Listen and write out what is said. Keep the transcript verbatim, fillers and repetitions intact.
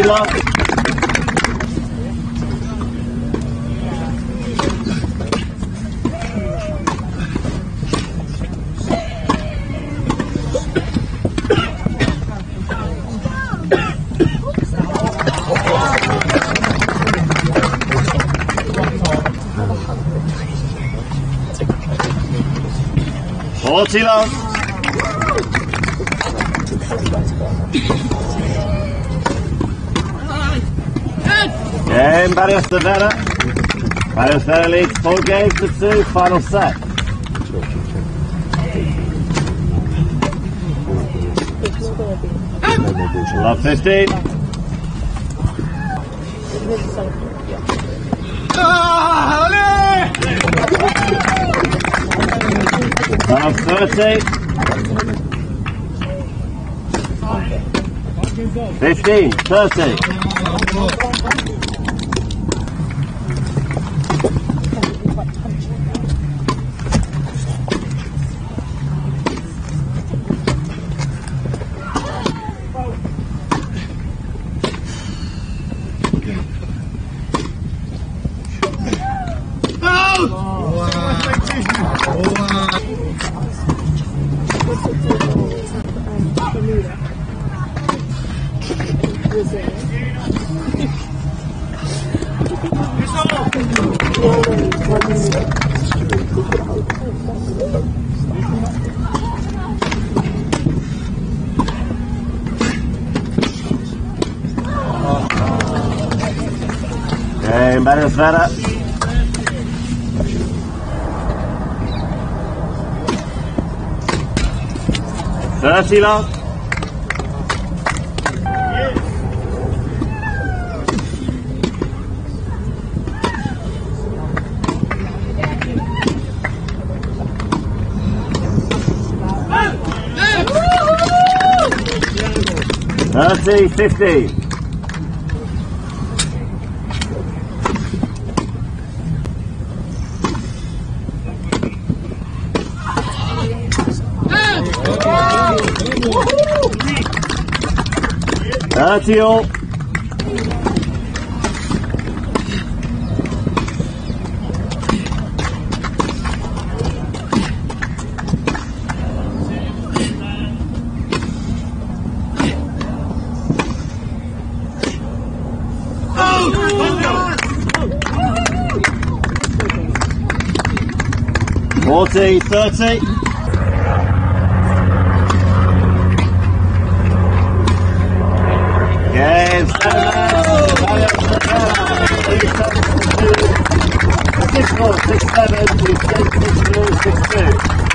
love. forty love. Game, Barrios Vera. Barrios Vera leads four games to two, final set. Love fifteen. Love thirty. fifteen, thirty. Game, Barrios Vera. thirty love. thirty, fifty. thirty all. forty, thirty. Game, six four, six seven, six two, six two.